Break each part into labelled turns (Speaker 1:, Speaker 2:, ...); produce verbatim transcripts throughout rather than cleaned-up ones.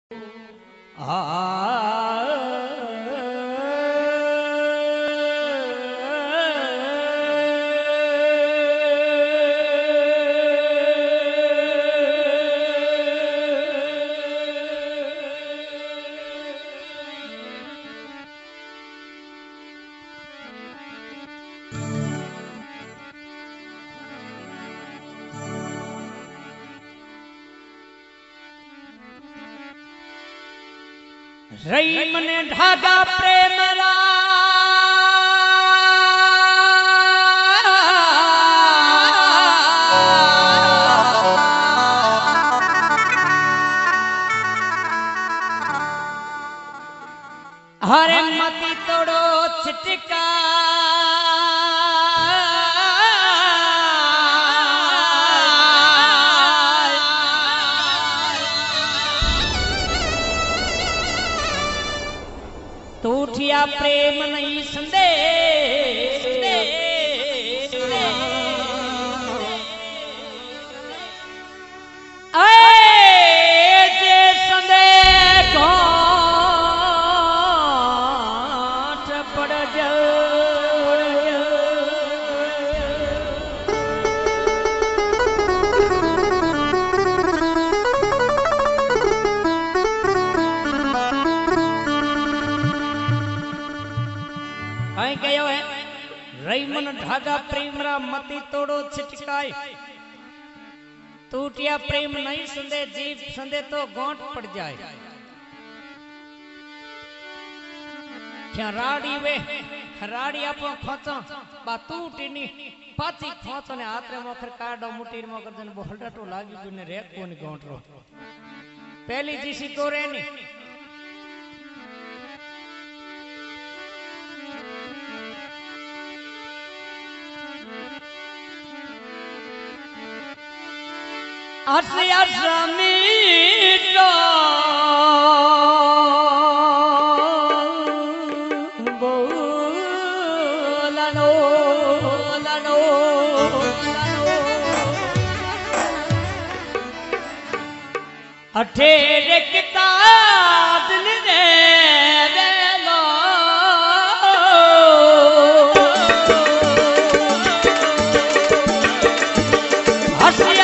Speaker 1: रई मने ढागा प्रेम रा हरे मती तोड़ो छिटका तूठिया प्रेम नहीं संदेश जे संदेश घाट पड़ जा गयो है रई मन ढागा प्रेम रा मती तोड़ो छिटकाए टूटिया प्रेम नहीं संदे जीव संदे तो गांठ पड़ जाए क्या राड़ी वे राड़ी आपो खोचो बा टूटीनी पाची खोचो ने आत्रे मोखर काडो मुटीर मोकर जन बोलडाटो लागी गुने रे कोनी गांठ रो पहली जीसी तो रेनी आसिया समीटो बोलनो लनो अठेरे किताब ने लो आसिया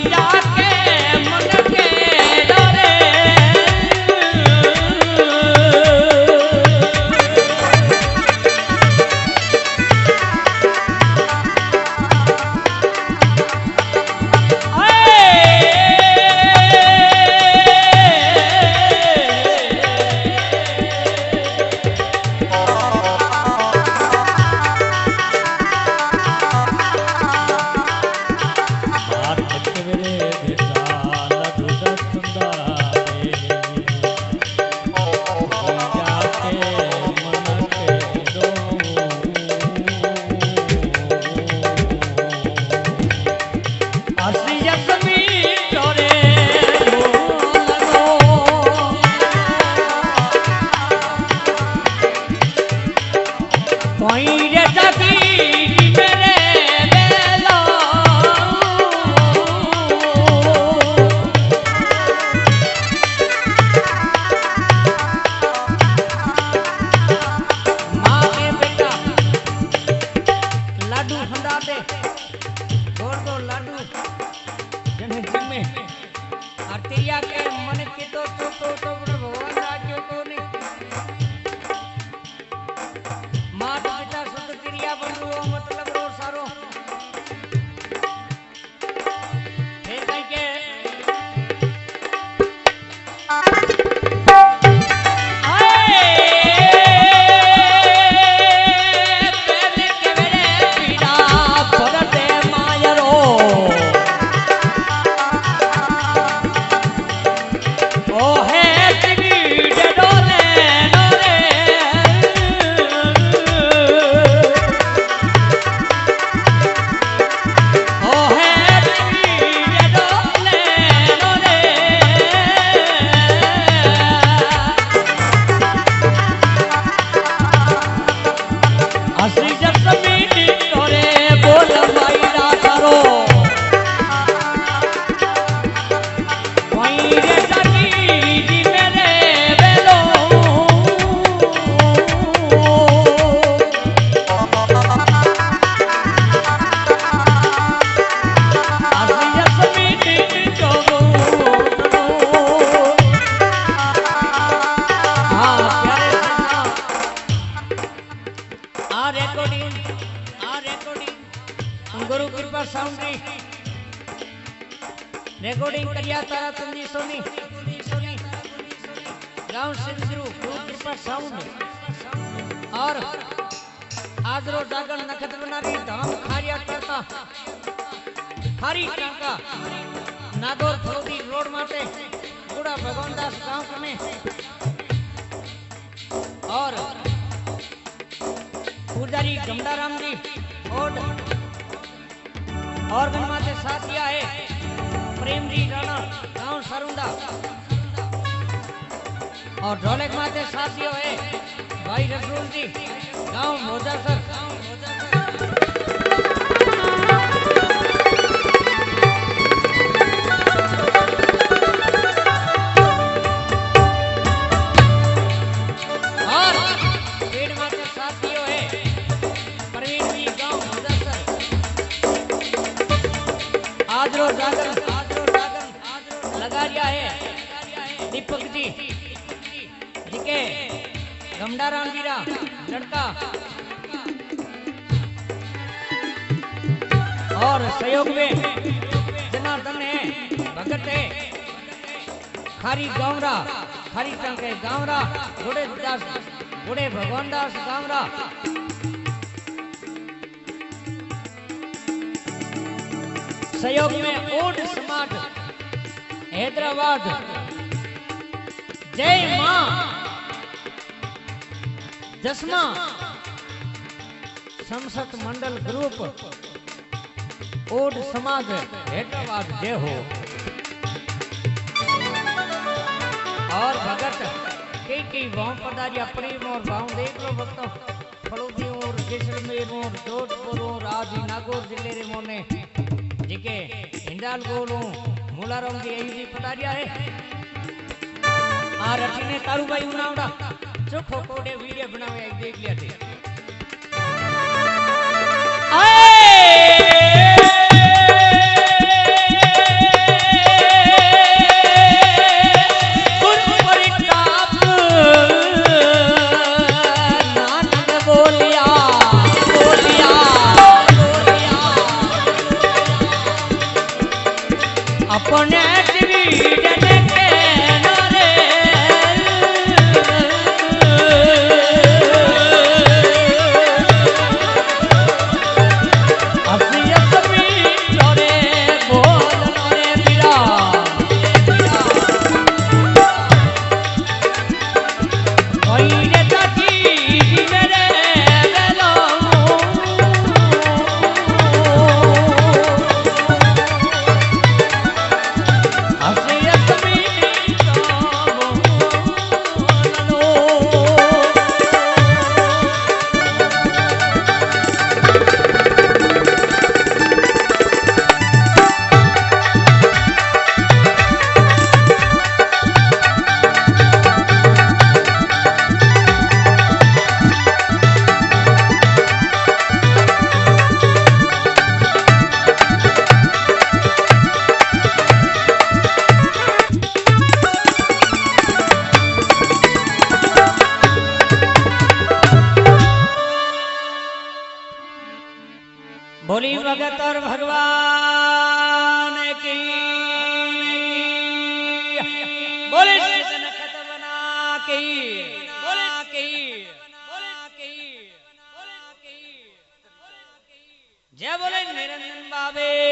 Speaker 1: जाके मन के डरे रिकॉर्डिंग करिया तारा तंदी सोनी गांव सिंधु गुरु कृपा साउंड और आज रो जागरण नखत बनारी धाम खारिया करता खारी टांका नागौर फरोदी रोड माटे गुड़ा भगवान दास गांव कने और पुजारी गमदाराम जी और और गणमाते साथिया है प्रेम जी राणा गांव सरुंदा और ढोलक माते साथियों है भाई रसूल जी गांव मोजासर और पेड़ माते साथियों है प्रवीण जी गांव मोजासर आज रोज जागर लगा रिया है दीपक जी जिके गमडाराम जीरा लड़का और सहयोग में जनार्दन है भगत है खारी गांवरा खारी टंके गांवरा घोड़े दास घोड़े भगवान दास गांवरा सहयोग में ओड समाज हैदराबाद जय मां दसमा संसद मंडल ग्रुप ओड समाज हैदराबाद जय हो और भगत कई कई गांव पधारिया प्रेम और भाव देख लो भक्तों फलोदी और जैसलमेर और जोधपुर और आदि नागौर जिले रे मोने जिके हिंडाल गोलू मुलाराम जी यही भी पधारिया है आ रटीने तारू भाई उनावड़ा चोखो कोडे वीडियो बनावे देख लिया थे आए अपने डिवीजन के नारे असलियत भी लोरे बोल लोरे बिरा कोई ने ताकी मेरे बोली भगत और भगवान की बोली जनकत बना की बोला की बोला की बोला की जय बोले निरंजन बाबे